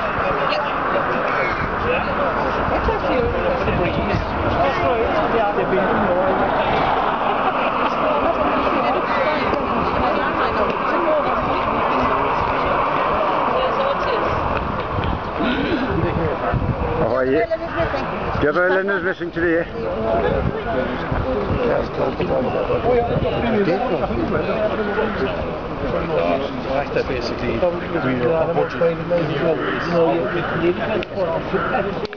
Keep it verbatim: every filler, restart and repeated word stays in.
How are you? Do you have a learner's missing today? Basically, we were